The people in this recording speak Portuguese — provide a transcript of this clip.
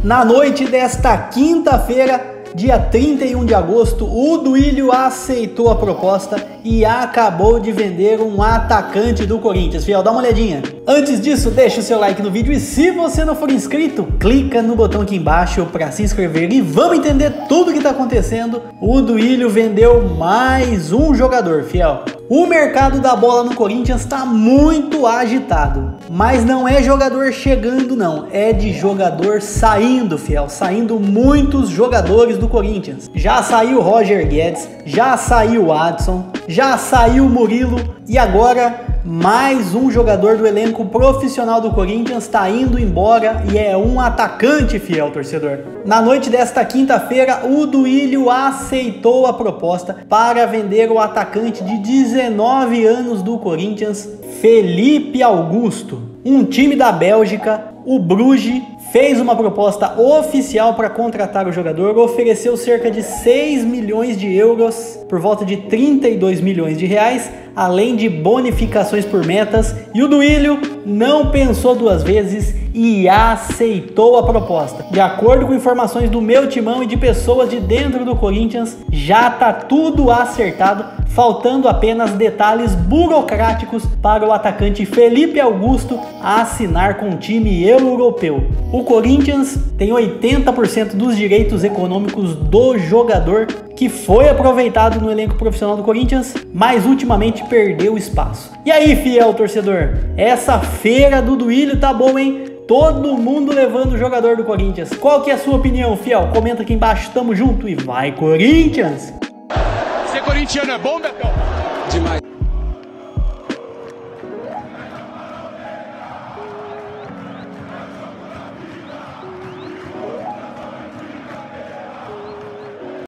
Na noite desta quinta-feira, dia 31 de agosto, o Duílio aceitou a proposta e acabou de vender um atacante do Corinthians. Fiel, dá uma olhadinha. Antes disso, deixa o seu like no vídeo e se você não for inscrito, clica no botão aqui embaixo para se inscrever e vamos entender tudo o que está acontecendo. O Duílio vendeu mais um jogador, Fiel. O mercado da bola no Corinthians está muito agitado, mas não é jogador chegando não, é de jogador saindo, Fiel, saindo muitos jogadores do Corinthians. Já saiu o Roger Guedes, já saiu o Adson, já saiu o Murilo e agora mais um jogador do elenco profissional do Corinthians está indo embora e é um atacante, Fiel torcedor. Na noite desta quinta-feira, o Duílio aceitou a proposta para vender o atacante de 19 anos do Corinthians, Felipe Augusto. Um time da Bélgica, o Bruges, fez uma proposta oficial para contratar o jogador, ofereceu cerca de 6 milhões de euros, por volta de 32 milhões de reais, além de bonificações por metas, e o Duílio não pensou duas vezes e aceitou a proposta. De acordo com informações do meu timão e de pessoas de dentro do Corinthians, já tá tudo acertado, faltando apenas detalhes burocráticos para o atacante Felipe Augusto assinar com o time europeu. O Corinthians tem 80% dos direitos econômicos do jogador, que foi aproveitado no elenco profissional do Corinthians, mas ultimamente perdeu espaço. E aí, fiel torcedor, essa feira do Duílio tá boa, hein? Todo mundo levando o jogador do Corinthians. Qual que é a sua opinião, fiel? Comenta aqui embaixo, tamo junto e vai Corinthians! Ser corintiano é bom, Betão? Demais.